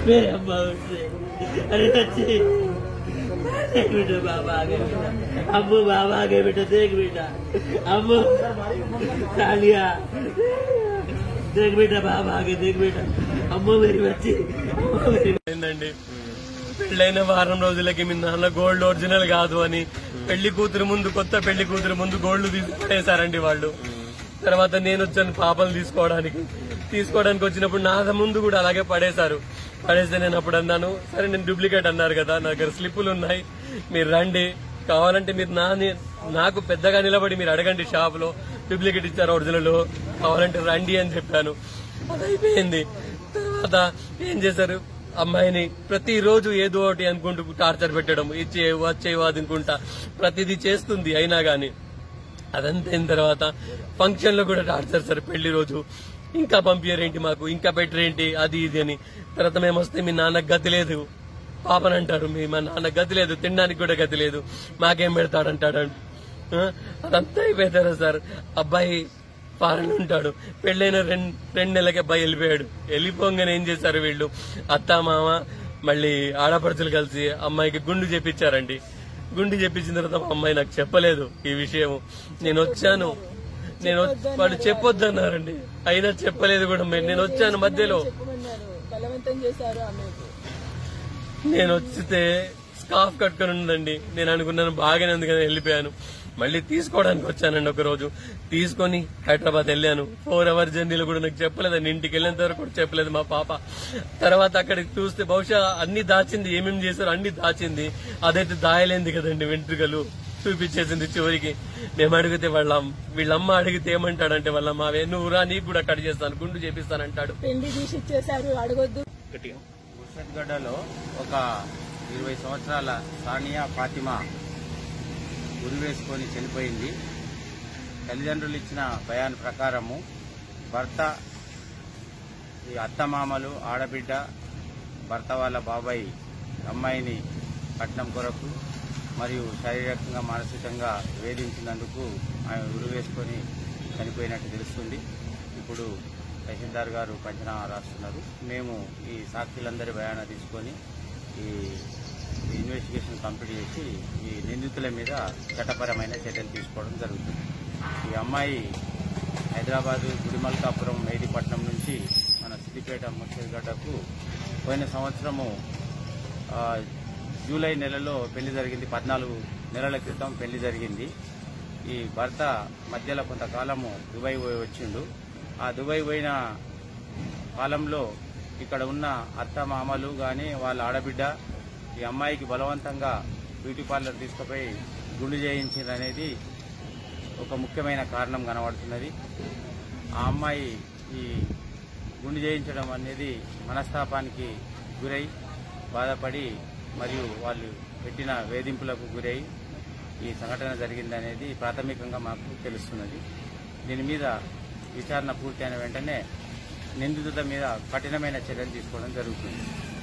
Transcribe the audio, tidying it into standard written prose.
मेरे अम्मा उठे, अरे बच्चे देख बेटा बाबा आ गए बेटा, अम्मू बाबा आ गए बेटा, देख बेटा अम्मू तालिया देख बेटा बाबा आ गए, देख बेटा అమ్మో मेरी बच्ची ఏంటండి పెళ్ళైన వారం రోజులకి మీ నాన్న గోల్డ్ ఒరిజినల్ కాదు అని పెళ్లి కూతురు ముందు కొత్త పెళ్లి కూతురు ముందు గోల్డ్ తీసుకునేసారండి వాళ్ళు. తర్వాత నేను వచ్చాను పాపలు తీసుకోవడానికి వచ్చినప్పుడు నా ముందు కూడా అలాగే పడేశారు. పడేస్తే నేను అప్పుడు అన్నాను, సరే నేను డూప్లికేట్ అన్నారు కదా, నా దగ్గర స్లిప్పులు ఉన్నాయి, మీరు రండి, కావాలంటే మీరు నాకు పెద్దగా నిలబడి మీరు అడగండి, షాప్ లో డూప్లికేట్ ఇచ్చారు ఒరిజినల్, కావాలంటే రండి అని చెప్పాను. అదైపోయింది. తర్వాత ఏం చేశారు, అమ్మాయిని ప్రతిరోజు ఏదో ఒకటి అనుకుంటూ టార్చర్ పెట్టడం, వచ్చేవు అనుకుంటా ప్రతిదీ చేస్తుంది. అయినా గాని అదంతా అయిన తర్వాత ఫంక్షన్ లో కూడా టార్చర్ సార్. పెళ్లి రోజు ఇంకా పంపించారేంటి మాకు, ఇంకా పెట్టరేంటి, అది ఇది అని. తర్వాత మేము వస్తే మీ నాన్నకు గతి లేదు పాపని అంటారు, మా నాన్నకు గతి లేదు, తినడానికి కూడా గతి లేదు, మాకేం పెడతాడంటాడు. అదంతా అయిపోతారా సార్. అబ్బాయి ఫారెన్ ఉంటాడు, పెళ్ళైన రెండు నెలలకి అబ్బాయి వెళ్ళిపోయాడు. వెళ్ళిపోగానే ఏం చేశారు వీళ్ళు, అత్త మామ మళ్ళీ ఆడపడుచులు కలిసి అమ్మాయికి గుండు చేపించారండి. గుండు చేపించిన తర్వాత అమ్మాయి నాకు చెప్పలేదు ఈ విషయం. నేను వచ్చాను, వాళ్ళు చెప్పొద్దన్నారండి, అయినా చెప్పలేదు కూడా. నేను వచ్చాను మధ్యలో, నేను వచ్చితే స్కార్ఫ్ కట్టుకుని ఉందండి. నేను అనుకున్నాను బాగానే ఉంది కదా, వెళ్ళిపోయాను. మళ్ళీ తీసుకోవడానికి వచ్చానండి. ఒక రోజు తీసుకుని హైదరాబాద్ వెళ్ళాను. 4 hours జర్నీలో కూడా నాకు చెప్పలేదండి, ఇంటికి వెళ్ళేంత వరకు కూడా చెప్పలేదు మా పాప. తర్వాత అక్కడికి చూస్తే బహుశా అన్ని దాచింది, ఏమేమి చేశారో అన్ని దాచింది. అదైతే దాయలేంది కదండి, వెంట్రుకలు చూపించేసింది చివరికి. మేము అడిగితే వీళ్ళమ్మ అడిగితే ఏమంటాడంటే, వాళ్ళమ్మ నువ్వు రా, నీకు కూడా కట్ చేస్తాను, గుండు చేపిస్తానంటాడు. పెళ్లి తీసి ఇచ్చేసారు, అడగొద్దు. ముర్షద్గఢలో ఒక 20 సంవత్సరాల సానియా ఫాతిమా ఉరి వేసుకొని చనిపోయింది. తల్లిదండ్రులు ఇచ్చిన బయాన్ ప్రకారము భర్త, ఈ అత్తమామలు, ఆడబిడ్డ, భర్త వాళ్ళ బాబాయి అమ్మాయిని కట్నం కొరకు మరియు శారీరకంగా మానసికంగా వేధించినందుకు ఆయన ఉరి వేసుకొని చనిపోయినట్టు తెలుస్తుంది. ఇప్పుడు తహసీల్దార్ గారు పంచనామా రాస్తున్నారు. మేము ఈ సాక్షులందరి బయానా తీసుకొని ఈ ఇన్వెస్టిగేషన్ కంప్లీట్ చేసి ఈ నిందితుల మీద చట్టపరమైన చర్యలు తీసుకోవడం జరుగుతుంది. ఈ అమ్మాయి హైదరాబాదు గుడిమల్కాపురం మేడిపట్నం నుంచి మన సిద్దిపేట ముర్షద్గఢకు పోయిన సంవత్సరము జూలై నెలలో పెళ్లి జరిగింది. 14 నెలల క్రితం పెళ్లి జరిగింది. ఈ భర్త మధ్యలో కొంతకాలము దుబాయ్ వచ్చిండు. ఆ దుబాయ్ పోయిన కాలంలో ఇక్కడ ఉన్న అత్త మామలు గాని వాళ్ళ ఆడబిడ్డ ఈ అమ్మాయికి బలవంతంగా బ్యూటీ పార్లర్ తీసుకుపోయి గుండు చేయించిందనేది ఒక ముఖ్యమైన కారణం కనబడుతున్నది. ఆ అమ్మాయి ఈ గుండు చేయించడం అనేది మనస్తాపానికి గురై బాధపడి మరియు వాళ్ళు పెట్టిన వేధింపులకు గురై ఈ సంఘటన జరిగిందనేది ప్రాథమికంగా మాకు తెలుస్తున్నది. దీని మీద విచారణ పూర్తయిన వెంటనే నిందితుల మీద కఠినమైన చర్యలు తీసుకోవడం జరుగుతుంది.